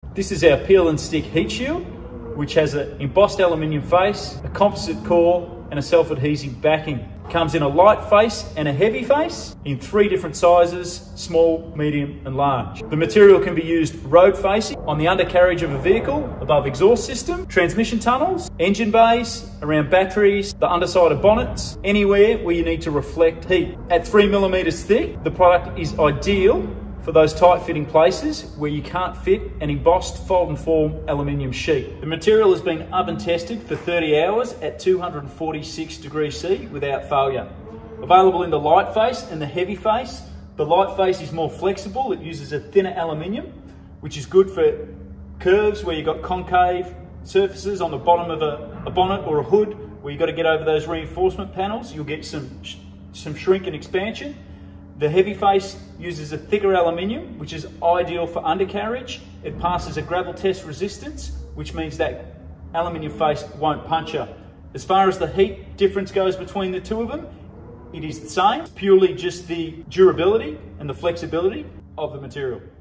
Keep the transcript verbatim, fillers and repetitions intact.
This is our peel and stick heat shield, which has an embossed aluminium face, a composite core, and a self-adhesive backing. Comes in a light face and a heavy face in three different sizes: small, medium, and large. The material can be used road facing, on the undercarriage of a vehicle, above exhaust system, transmission tunnels, engine bays, around batteries, the underside of bonnets, anywhere where you need to reflect heat. At three millimeters thick, the product is ideal for those tight fitting places where you can't fit an embossed fold and form aluminium sheet. The material has been oven tested for thirty hours at two hundred forty-six degrees C without failure. Available in the light face and the heavy face. The light face is more flexible. It uses a thinner aluminium, which is good for curves where you've got concave surfaces on the bottom of a, a bonnet or a hood where you've got to get over those reinforcement panels. You'll get some, some shrink and expansion. The heavy face uses a thicker aluminium, which is ideal for undercarriage. It passes a gravel test resistance, which means that aluminium face won't puncture. As far as the heat difference goes between the two of them, it is the same. It's purely just the durability and the flexibility of the material.